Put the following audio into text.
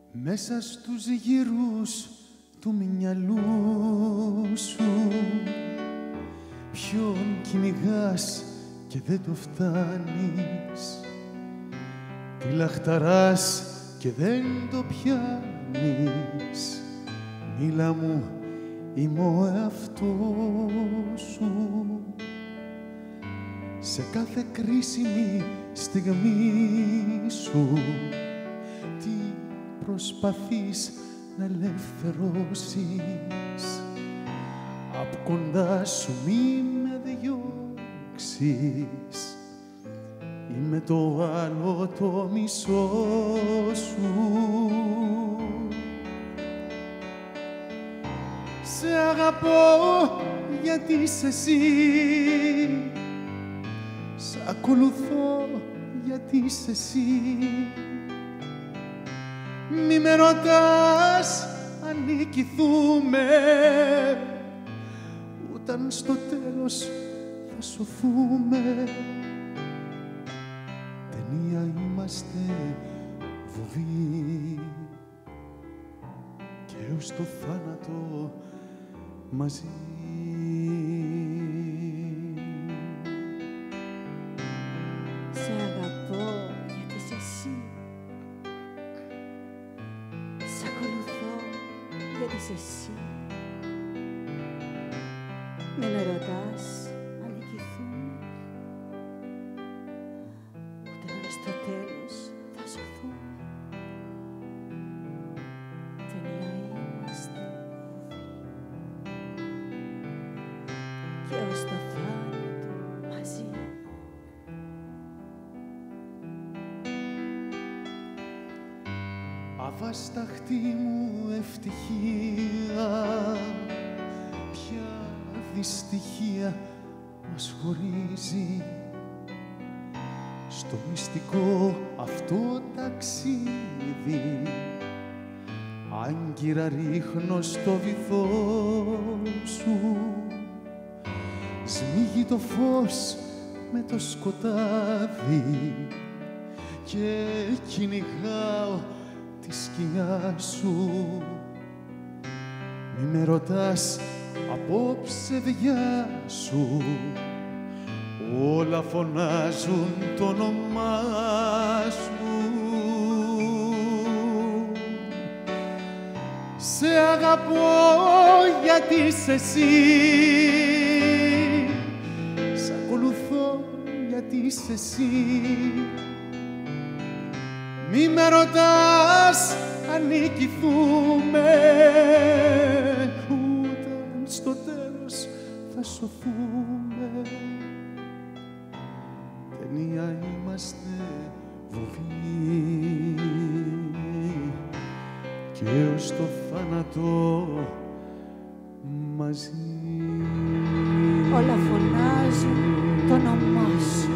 Μέσα στους γύρους του μυαλού σου ποιον κυνηγάς και δεν το φτάνεις, τι λαχταράς και δεν το πιάνεις. Μίλα μου, είμαι ο εαυτός σου. Σε κάθε κρίσιμη στιγμή σου τι προσπαθείς να ελευθερώσεις, απ' κοντά σου μη με διώξεις. Είμαι το άλλο το μισό σου. Σε αγαπώ γιατί είσαι εσύ, σ' ακολουθώ γιατί είσαι εσύ. Μη με ρωτάς αν νικηθούμε, ούτε στο τέλος θα σωθούμε. Ταινία είμαστε βουβοί και έως το θάνατο μαζί. Σε αγαπώ γιατί είσαι εσύ, σ' ακολουθώ γιατί είσαι εσύ. Μη με ρωτάς αν νικηθούμε, ούτε αν στο τέλος θα σωθούμε. Ταινία είμαστε και ως το θάνατο μαζί. Αβάσταχτη μου ευτυχία, ποια δυστυχία μας χωρίζει στο μυστικό αυτό ταξίδι. Άγκυρα ρίχνω στο βυθό σου, σμίγει το φως με το σκοτάδι και κυνηγάω τη σκιά σου. Μη με ρωτάς απόψε διά σου, όλα φωνάζουν το όνομά σου. Σε αγαπώ γιατί είσαι εσύ, σ' ακολουθώ γιατί είσαι εσύ. Μη με ρωτάς αν νικηθούμε, ούτε αν στο τέλος θα σωθούμε. Ταινία είμαστε βουβοί και έως το θάνατο μαζί. Όλα φωνάζουν το όνομά σου.